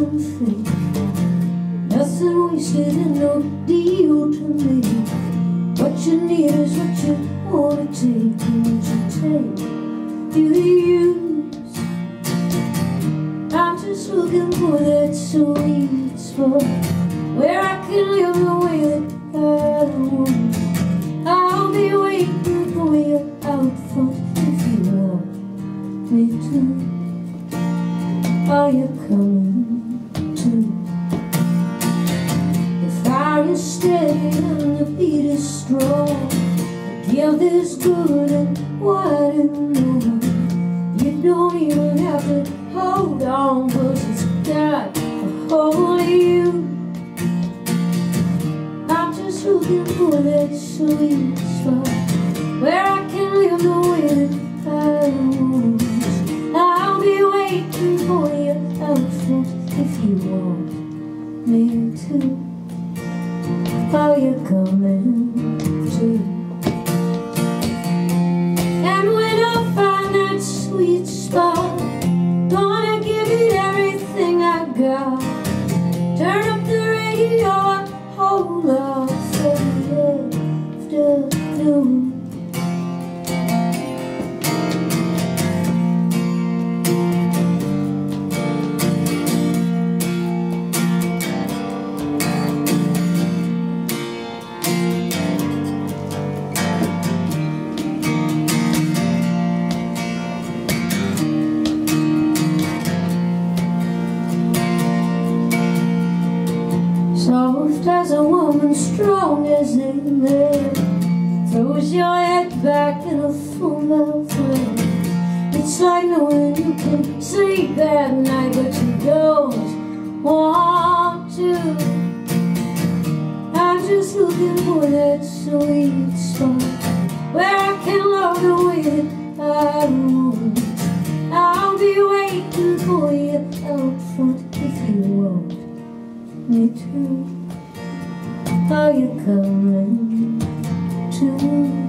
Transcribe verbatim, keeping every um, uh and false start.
and fake. Nothing wasted and no deal to make. What you need is what you wanna take, and what you take, you use. I'm just looking for that sweet spot where I can live the way that I want. I'll be waiting for you out front if you want me to. Are you coming too? The fire is steady and the beat is strong. The gift is good and wide and over. You don't even have to hold on, 'cause it's got a hold of you. I'm just looking for that sweet spot where I can live the way that I want. I'll be waiting for you out front if you want me to. Are you coming too? And when I find that sweet spot, gonna give it everything I got. Turn up the radio and hold off for the afternoon. Soft as a woman, strong as a man, throws your head back in a full mouth laugh. It's like knowing you can sleep at night, but you don't want to. I'm just looking for that sweet spot where I can love the way that I want. I'll be waiting for you out front if you want me too. Are you coming too?